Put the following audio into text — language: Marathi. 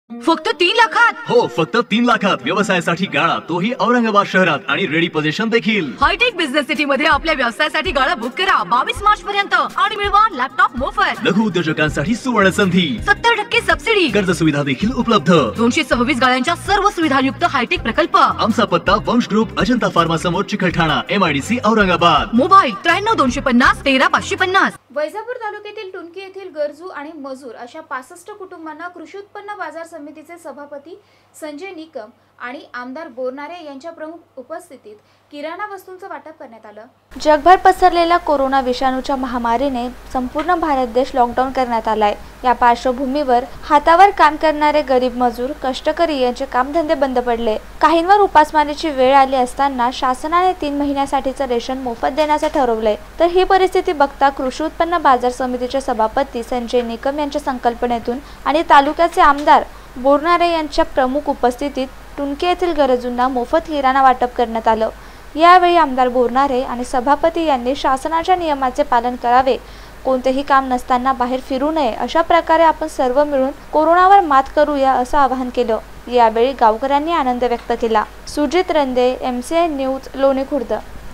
फक्त 3 लाखात? हो, फक्त 3 लाखात व्यवसायासाठी गाळा, तोही औरंगाबाद शहरात आणि रेडी पोझिशन देखील. हायटेक बिझनेस सिटी मध्ये आपल्या व्यवसायासाठी गाळा बुक करा 22 मार्च पर्यंत आणि मिळवा लॅपटॉप मोफत. लघु उद्योजकांसाठी सुवर्ण संधी, 70% सबसिडी, कर्ज सुविधा देखील उपलब्ध. 226 गाळ्यांच्या सर्व सुविधायुक्त हायटेक प्रकल्प. आमचा पत्ता वंश ग्रुप, अजंता फार्मा समोर, चिकलठाणा, MIDC औरंगाबाद. मोबाईल 93 250 13 550. वैजापूर तालुक्यातील टुनकी येथील गरजू आणि मजूर अशा 65 कुटुंबांना कृषी उत्पन्न बाजार समितीचे सभापती संजय निकम आणि आमदार बोरनारे यांच्या प्रमुख उपस्थितीत किराणा वस्तूंचं वाटप करण्यात आलं. जगभर पसरलेल्या कोरोना विषाणूच्या महामारीने संपूर्ण भारत देश लॉकडाऊन करण्यात आलाय. या पार्श्वभूमीवर हातावर काम करणारे गरीब मजूर, कष्टकरी यांचे कामधंदे बंद पडले. काहींवर उपासमारीची वेळ आली असताना शासनाने 3 महिन्यासाठीचं रेशन मोफत देण्याचं ठरवलंय. तर ही परिस्थिती बघता कृषी उत्पन्न बाजार समितीचे सभापती संजय निकम यांच्या संकल्पनेतून आणि तालुक्याचे आमदार बोरनारे यांच्या प्रमुख उपस्थितीत टुनकी येथील गरजूंना मोफत किराणा वाटप करण्यात आलं. यावेळी आमदार बोरनारे आणि सभापती यांनी शासनाच्या नियमाचे पालन करावे, कोणतेही काम नसताना बाहेर फिरू नये, अशा प्रकारे आपण सर्व मिळून कोरोनावर मात करूया असं आवाहन केलं. यावेळी गावकऱ्यांनी आनंद व्यक्त केला. सुजित रंदे, MCI न्यूज, लोणी खुर्द.